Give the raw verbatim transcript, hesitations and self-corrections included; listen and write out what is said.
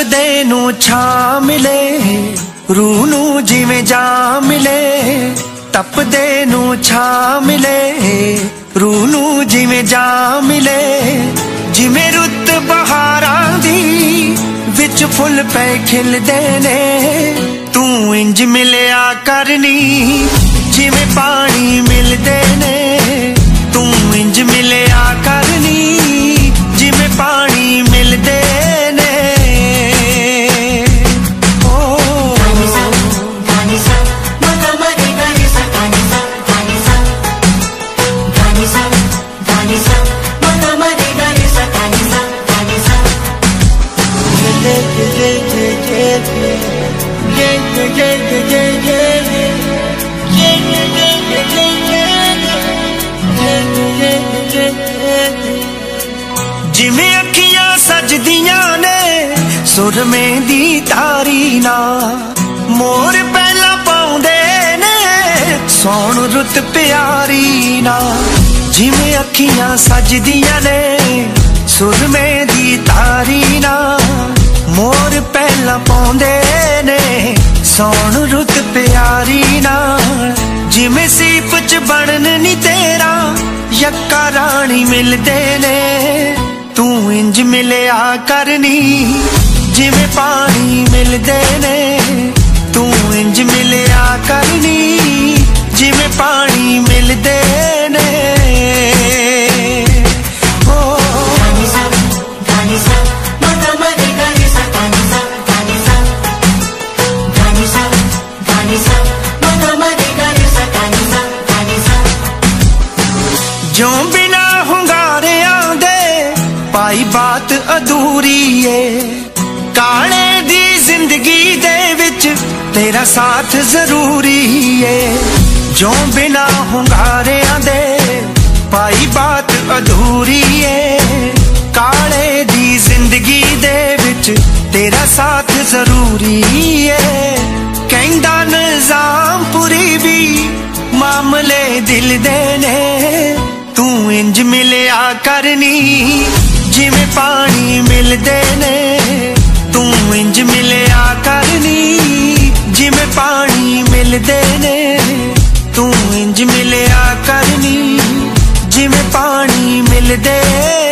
तपदे नू छा मिले, रूह नू जिवें जा मिले। तपदे नू छा मिले, रूह नू जिवें जा मिले। जिवें रुत बहारां दी विच फुल पे खिलदे ने, तू इंज मिलिया करनी जिवें पानी मिलदे ने। तू इंज मिलिया करनी जिवें पानी मिलदे ने। जिवें अखियां सजदियां ने सुर में दी तारी ना, मोर पहला पाउंदे ने सौण रुत प्यारी ना। जिवें अखियां सजदियां ने सुर में दी तारी ना, मोर पहला पाउंदे ने सौण रुत प्यारी ना। जिवें सीप च बनन नी तेरा यक्का रानी मिलदे ने, तू इंज मिलिया करनी जिवें पानी मिलदे ने। तू इंज मिलिया करनी जिवें पानी मिलदे ने। जो बिना हुंगारियां दे पाई बात अधूरी है, काले दी जिंदगी दे विच तेरा साथ जरूरी है। जो बिना हुंगारियां दे पाई बात अधूरी है, काले दी जिंदगी दे विच तेरा साथ जरूरी है। कहंदा निजाम पूरी भी मामले दिल दे ने, तू इंज मिलिया करनी जिवें पानी मिलदे ने। तू इंज मिलिया करनी जिवें पानी मिलदे ने। तू इंज मिलिया करनी जिवें पानी मिलदे